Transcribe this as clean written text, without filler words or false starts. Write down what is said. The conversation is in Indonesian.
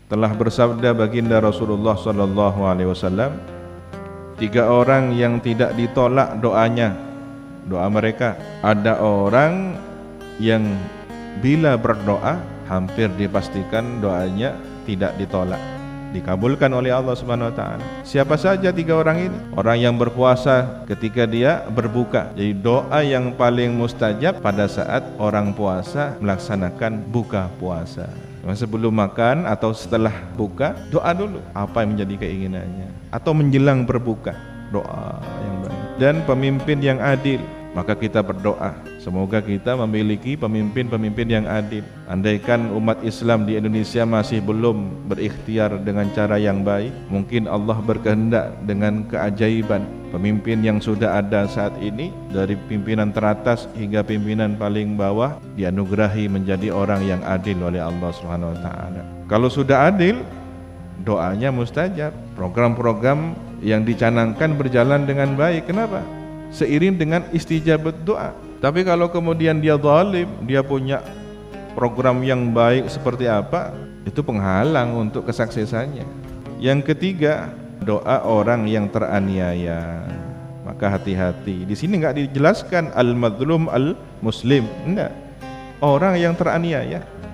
Telah bersabda baginda Rasulullah sallallahu alaihi wasallam, 3 orang yang tidak ditolak doanya, doa mereka. Ada orang yang bila berdoa hampir dipastikan doanya tidak ditolak, dikabulkan oleh Allah Subhanahu wa taala. Siapa saja 3 orang ini? Orang yang berpuasa ketika dia berbuka. Jadi doa yang paling mustajab pada saat orang puasa melaksanakan buka puasa. Sebelum makan atau setelah buka, doa dulu apa yang menjadi keinginannya, atau menjelang berbuka, doa yang baik. Dan pemimpin yang adil, maka kita berdoa semoga kita memiliki pemimpin-pemimpin yang adil. Andaikan umat Islam di Indonesia masih belum berikhtiar dengan cara yang baik, mungkin Allah berkehendak dengan keajaiban pemimpin yang sudah ada saat ini, dari pimpinan teratas hingga pimpinan paling bawah, dianugerahi menjadi orang yang adil oleh Allah Subhanahu wa taala. Kalau sudah adil, doanya mustajab. Program-program yang dicanangkan berjalan dengan baik. Kenapa? Seiring dengan istijabat doa. Tapi kalau kemudian dia zalim, dia punya program yang baik seperti apa, itu penghalang untuk kesuksesannya. Yang ketiga, doa orang yang teraniaya. Maka hati-hati. Di sini enggak dijelaskan al-mazlum al-muslim, enggak. Orang yang teraniaya.